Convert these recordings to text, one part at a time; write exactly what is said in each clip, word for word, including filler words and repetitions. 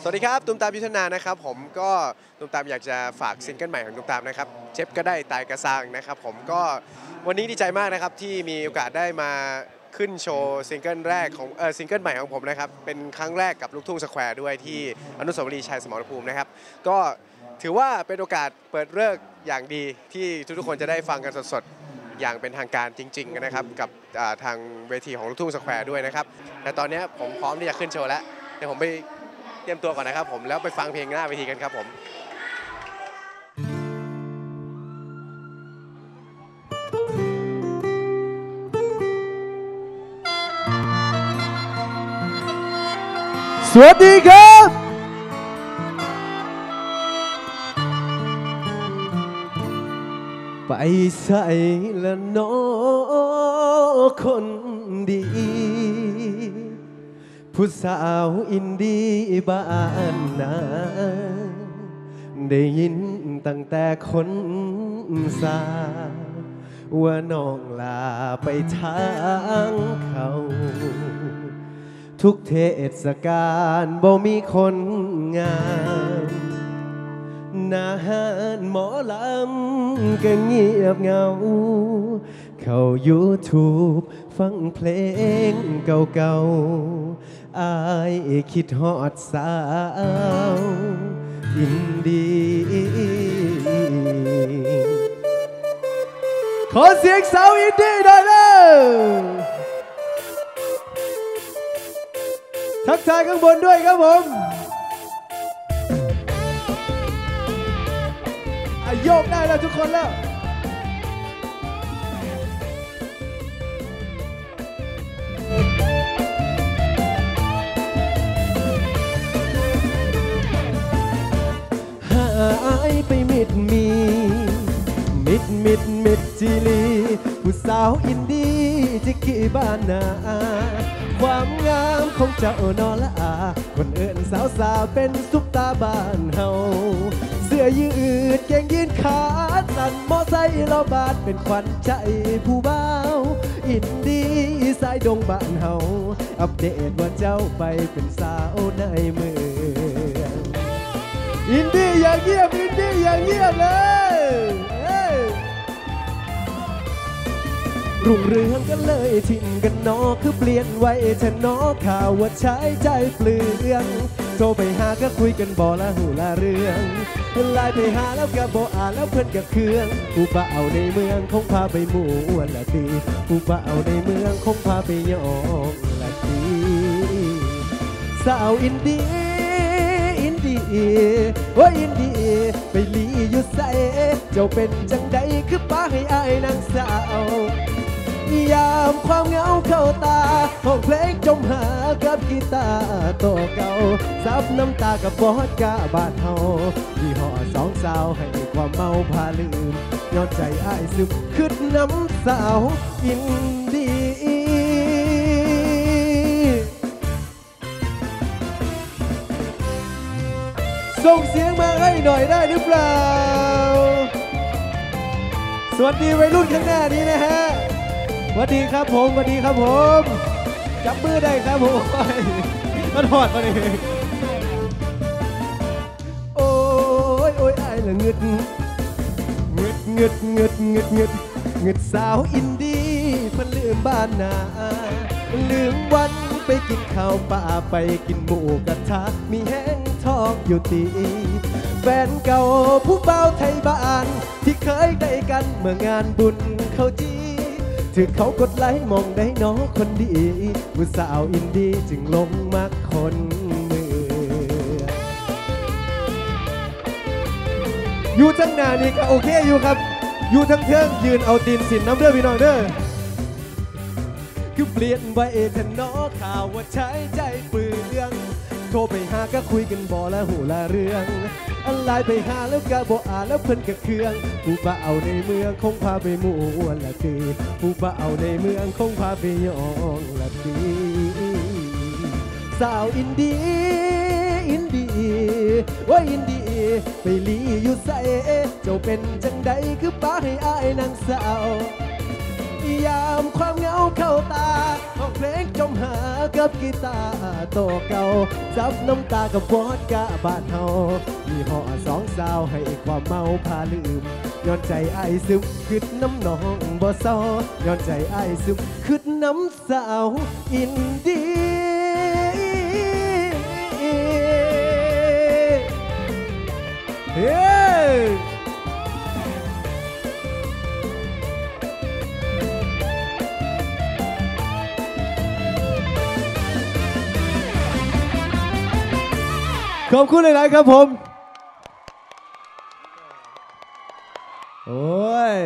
วัสดีครับตุ้มตามยุทธนานะครับผมก็ตุ้มตามอยากจะฝากซิงเกิลใหม่ของตุ้มตามนะครับเจ็บก็ได้ตายกระซังนะครับผมก็วันนี้ดีใจมากนะครับที่มีโอกาสได้มาขึ้นโชว์ซิงเกิลแรกของเออซิงเกิลใหม่ของผมนะครับเป็นครั้งแรกกับลูกทุ่งสแควร์ด้วยที่อนุสาวรีย์ชัยสมรภูมินะครับก็ถือว่าเป็นโอกาสเปิดฤกษ์อย่างดีที่ทุกๆคนจะได้ฟังกันสดๆอย่างเป็นทางการจริงๆนะครับกับทางเวทีของลูกทุ่งสแควร์ด้วยนะครับแต่ตอนนี้ผมพร้อมที่จะขึ้นโชว์แล้วเดี๋ยวผมไปเตรียมตัวก่อนนะครับผมแล้วไปฟังเพลงหน้าเวทีกันครับผมสวัสดีครับไปใส่ละน้อคนดีผู้สาวอินดีบ้านนาได้ยินตั้งแต่คนสาว่าน้องลาไปทางเขาทุกเทศกาลบ่มีคนงามนาหารหมอลำก็เงียบเหงาเข้า ยูทูบ ฟังเพลงเก่าๆอายคิดฮอดสาวอินดีขอเสียงสาวอินดีหน่อยเลยทักทายข้างบนด้วยครับผมโยกได้แล้วทุกคนแล้วหายไปมิดมีมิดมิดมิดจิลีผู้สาวอินดีจิกกี้บ้านนาความงามของเจ้านอละอาคนเอิญสาวสาวเป็นซุปตาบ้านเฮาเสื้อยืดเกงยีนขาสั้นมอไซค์ล้อบาดเป็นขวัญใจผู้บ่าวอินดีสายดงบ้านเฮาอัปเดตว่าเจ้าไปเป็นสาวในเมืองอินดี้อย่างเงียบอินดี้อย่างเงียบเลยรุ่งเรืองกันเลยทิ้งกันนอคือเปลี่ยนไว้เธอนอข่าวว่าใช้ใจเปลืองโทรไปหาก็คุยกันบ่ละหูละเรื่องไลน์ไปหาแล้วก็บ่อ่านแล้วเพื่อนก็เคืองผู้บ่าวในเมืองคงพาไปหมู่ละตีผู้บ่าวในเมืองคงพาไปยองละตีสาวอินดีอินดีว่าอินดีไปลีอยู่ใส่เจ้าเป็นจังใดคือป้าให้อายนางสาวยามความเหงาเข้าตาห้องเพลงจมหากับกีตาร์ตัวเก่าซับน้ำตากับบอดกาบาดเฮาที่ห่อสองสาวให้ความเมาพาลืมย้อนใจอ้ายซึมขึ้นน้ำสาวอินดีส่งเสียงมาให้หน่อยได้หรือเปล่าสวัสดีวัยรุ่นข้างหน้านี้นะฮะสวัสดีครับผมสวัสดีครับผมจับมือได้ครับผมมันหอดมาเลยโอ้ยโอ้ยไอ้ละเงึดเงึดเงึดเงึดเงึดเงึดเงึดสาวอินดี้มันลืมบ้านนาลืมวันไปกินข้าวป่าไปกินหมูกระทะมีแห้งทอกอยู่ตีแฟนเก่าผู้เบาไทยบ้านที่เคยได้กันเมื่องานบุญเขาจีถึงเขากดไลค์มองได้น้องคนดีผู้สาวอินดี้จึงลงมักคนเมืองอยู่ทั้งหน้านี่ก็โอเคอยู่ครับอยู่ทั้งเทิงยืนเอาตีนสินน้ำเด้อพี่น้องเด้อคือเปลี่ยนไว้เถอะน้อข่าวว่าใช้ใจเปลืองโทรไปหาก็คุยกันบ่ละหูละเรื่องอะไรไปหาแล้วก็บ่อ่านแล้วเพิ่นก็เคืองผู้บ่าวในเมืองคงพาไปมู่วนละตีผู้บ่าวในเมืองคงพาไปยองละตีสาวอินดีอินดีว่าอินดีไปลีอยู่ใส่เจ้าเป็นจังใดคือป้าให้อายนางสาวยามความเหงาเข้าตาห้องเพลงจมหากับกีตาร์โตเก่าจับน้ำตากับวอดกะบาดเฮามีห่อสองสาวให้ความเมาพาลืมย้อนใจไอ้ซึมคืดน้ำนองบ่เศร้าย้อนใจไอ้ซึมคืดน้ำสาวอินดีเฮ้ขอบคุณหลายๆครับผมโอ้ย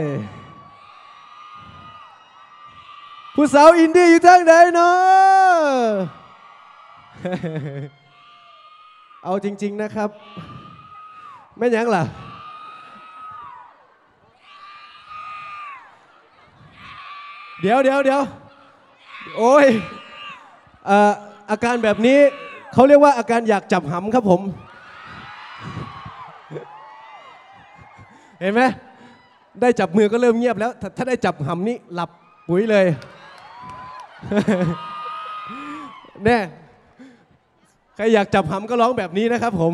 ผู้สาวอินดี้อยู่ทางไหนเนาะ เอาจริงๆนะครับไม่ยังล่ะเดี๋ยวเดี๋ยวเดี๋ยวโอ้ยเอ่ออาการแบบนี้เขาเรียกว่าอาการอยากจับหำครับผมเห็นไหมได้จับมือก็เริ่มเงียบแล้วถ้าได้จับหำนี่หลับปุ๋ยเลยแน่ใครอยากจับหำก็ร้องแบบนี้นะครับผม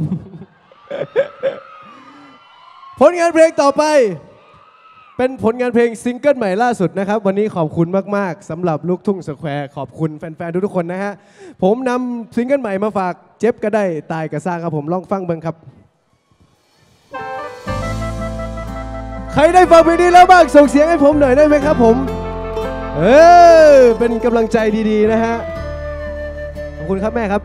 ผลงานเพลงต่อไปเป็นผลงานเพลงซิงเกิลใหม่ล่าสุดนะครับวันนี้ขอบคุณมากๆสำหรับลูกทุ่งสแควร์ขอบคุณแฟนๆทุกๆคนนะฮะผมนำซิงเกิลใหม่มาฝากเจ็บก็ได้ตายก็สร้างครับผมลองฟังเบิ่งครับใครได้ฟังเพลงนี้แล้วบ้างส่งเสียงให้ผมหน่อยได้ไหมครับผมเออเป็นกำลังใจดีๆนะฮะขอบคุณครับแม่ครับ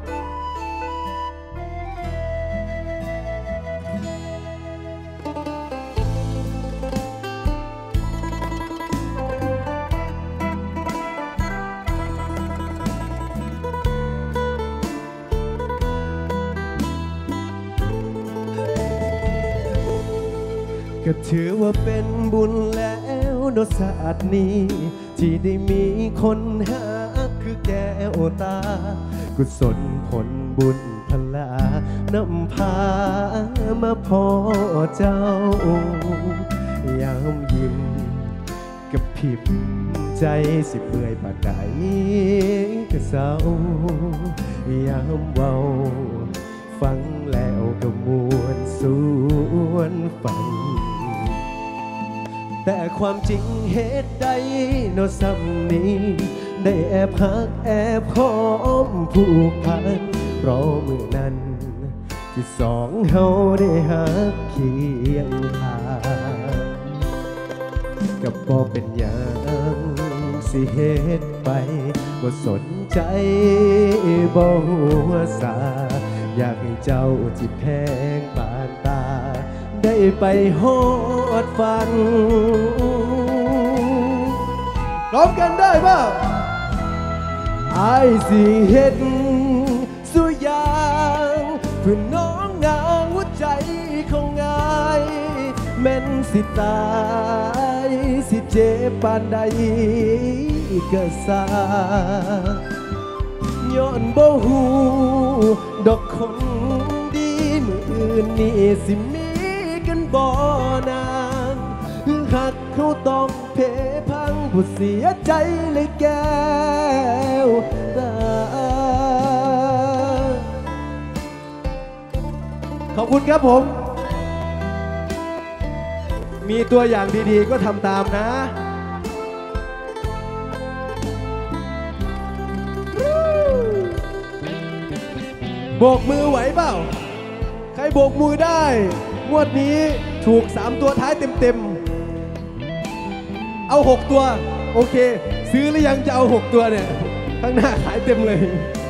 ก็ถือว่าเป็นบุญแล้วเนอะศาสตร์นี้ที่ได้มีคนหาคือแก้วตากุศลผลบุญพลานำพามาพอเจ้ายามยิ้มกับผิบใจสิเปื่อยปานใดก็เศร้ายามเว้าฟังแล้วก็มวนสวนฝันแต่ความจริงเหตุใดโนซ้ำนี้ได้แอบหักแอบหอมผูกพันเพราะมือนั้นที่สองเฮาได้หักเคียงข้างกับบ่เป็นอย่างสิเหตุไปบ่สนใจบ่หัวสาอยากให้เจ้าที่แพงปานตาได้ไปฮอดฟันพร้อมกันได้ป่ะไอ้สิเห็นสุยางเพื่อน้องนางหัวใจของงายแม่นสิตายสิเจ็บปานใดก็สาย้อนบ่หูดอกคนดีมืออื่นนี่สิมีกันบ่นานหักเขาต้องเพพังผู้เสียใจเลยแก้วตาขอบคุณครับผมมีตัวอย่างดีๆก็ทำตามนะโบกมือไหวเปล่าใครโบกมือได้งวดนี้ถูกสามตัวท้ายเต็มๆเอาหกตัวโอเคซื้อหรือยังจะเอาหกตัวเนี่ยข้างหน้าขายเต็มเลย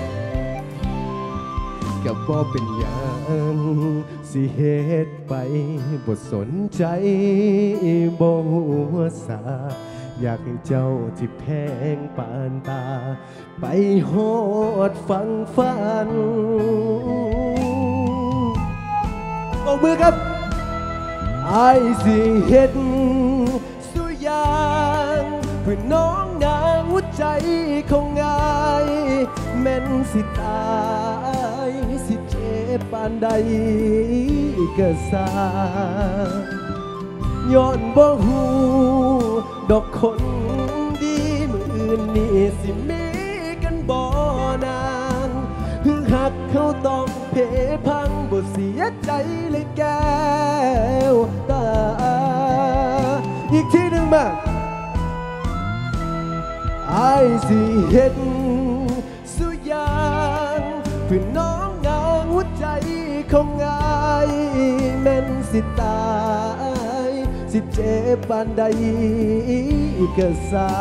กับบ่เป็นอย่างสิเหตุไปบ่สนใจบ่หัวสาอยากให้เจ้าที่แพงปานตาไปฮอดฟังฟันโบกมือครับไอ้สิเห็นสุยางเพื่อน้องนางหัวใจของงายแม่นสิตายสิเจ็บปานใดก็สาย้อนบ่หูดอกคนดีมืออื่นนี่สิมีหักเขาต้องเพพังบ่เสียใจเลยแก้วตาอีกทีหนึ่งมาอายสิเห็นสุยางเพื่อน้องเงาหัวใจของอายแม่นสิตายสิเจ็บปานใดก็สา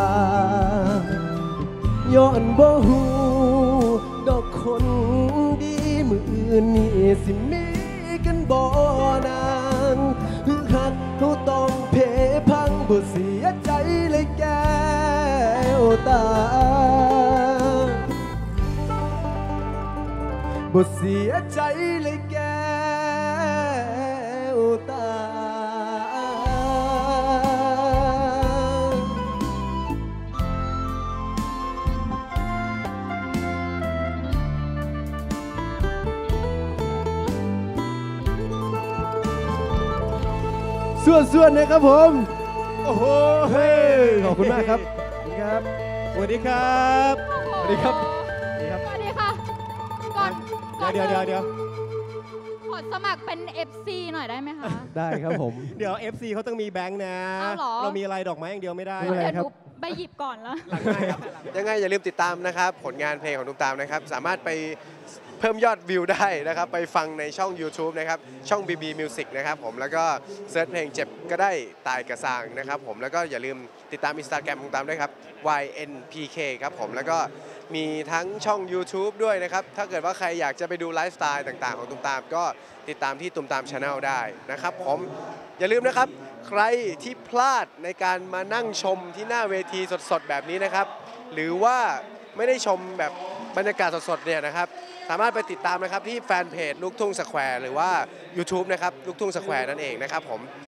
ย้อนบ่ฮู้ดอกคนดีมืออื่นนี่สิมีกันบ่นานหักเขาต้องเพพังบ่เสียใจเลยแก้วตาบ่เสียใจเลยแก้วตาส่วนๆนะครับผมโอ้โหเฮ้ยขอบคุณมากครับครับสวัสดีครับสวัสดีครับสวัสดีค่ะ ก่อนก่อนเดี๋ยวเดี๋ยวเดี๋ยวขอสมัครเป็น เอฟ ซี หน่อยได้ไหมคะได้ครับผมเดี๋ยว เอฟ ซี เขาต้องมีแบงค์นะอ้าวเหรอเรามีอะไรดอกไม้อย่างเดียวไม่ได้ไม่เป็นไรเดี๋ยวครับหนูไปหยิบก่อนแล้วยังไงอย่าลืมติดตามนะครับผลงานเพลงของตุ้มตามนะครับ สามารถไปเพิ่มยอดวิวได้นะครับ ไปฟังในช่อง YouTube นะครับ ช่อง บี บี Music นะครับผมแล้วก็เซิร์ชเพลงเจ็บก็ได้ตายกระซางนะครับผมแล้วก็อย่าลืมติดตาม Instagram ของตุ้มตามด้วยครับ วาย เอ็น พี เค ครับผมแล้วก็มีทั้งช่อง YouTube ด้วยนะครับ ถ้าเกิดว่าใครอยากจะไปดูไลฟ์สไตล์ต่างๆของตุ้มตามก็ติดตามที่ตุ้มตาม Channel ได้นะครับผมอย่าลืมนะครับใครที่พลาดในการมานั่งชมที่หน้าเวทีสดๆแบบนี้นะครับหรือว่าไม่ได้ชมแบบบรรยากาศสดๆเนี่ยนะครับสามารถไปติดตามนะครับที่แฟนเพจลูกทุ่งสแควร์หรือว่า YouTube นะครับลูกทุ่งสแควร์นั่นเองนะครับผม